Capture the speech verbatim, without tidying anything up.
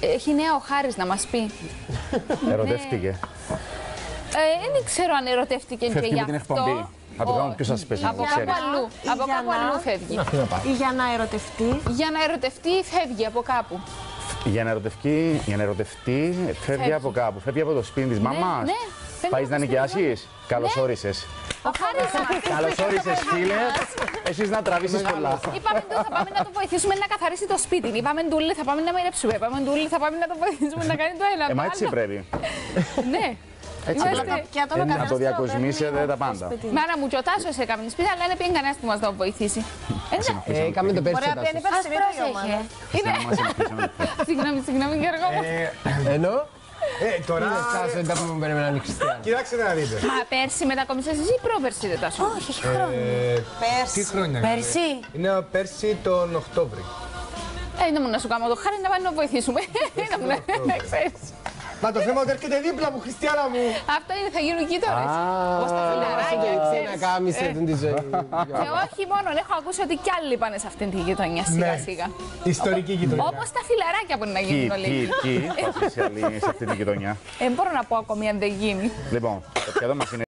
Έχει νέα ο Χάρης να μας πει. Ερωτεύτηκε. Ε, δεν ξέρω αν ερωτεύτηκε και γι' την αυτό. εκπομπή. Θα το κάνω πιο σας πέσει. Από κάπου αλλού. Από κάπου αλλού φεύγει. Ή για να ερωτευτεί. Για να ερωτευτεί φεύγει από κάπου. Για να ερωτευτεί, για να ερωτευτεί φεύγει, φεύγει από κάπου. Φεύγει από το σπίτι της μαμάς. Ναι, ναι. Πάει να νοικιάσεις. Καλώς όρισες. Ο Χάρης θα μας πει. Καλώς όρισες, φίλε. Εσείς να τραβήσεις πολλά. Είπαμε του, θα πάμε να το βοηθήσουμε να καθαρίσει το σπίτι. Είπαμε του, θα πάμε να μοιρέψουμε. Είπαμε του, θα πάμε να το βοηθήσουμε να κάνει το ένα. Ε, μα έτσι πρέπει. Ναι. Έτσι Είμαστε- πρέπει. Ε, να το διακοσμήσετε τα πάντα. Μάρα μου, και ο Τάσος έκαμε την σπίτι, αλλά δεν πήγε κανένας που μας το βοηθήσει. Ε, Κάμε το πέρσι. Ωραία, πιάνει πέρσι η ομάδα. Συγγνώμη, συγγνώμη Γιώργο μου. Ενώ. Ε, τώρα. Κάσο, δεν τα πούμε περιμέναν οι Χριστιανοί. Κοιτάξτε να δείτε. Μα πέρσι μετακόμισες εσύ ή πρόπερσι δεν Τάσο? Όχι, έχει χρόνο. Ε, Πέρσι. Τι χρόνια είναι? Πέρσι. Είναι πέρσι τον Οκτώβρη. Ε, δεν μου να σου κάνω το χάρη να πάμε να βοηθήσουμε. Δεν μου να ξέρεις. Μα το θέμα ότι έρχεται δίπλα μου, Χριστιανά μου. Αυτό είναι, θα γίνουν κοίτορες. Όπως τα φιλαράκια, Να ξέρεις. κάμισε την τη ζωή. Και όχι μόνο, έχω ακούσει ότι κι άλλοι πάνε σε αυτήν τη γειτονιά σιγά σιγά. Ιστορική γειτονιά. Όπως τα φιλαράκια που είναι να Κι, γίνουν όλοι. κι, κι, πας εσύ άλλη σε αυτή την γειτονιά. Ε, μπορώ να πω ακόμη αν δεν γίνει. Λοιπόν, το πιάτο μας είναι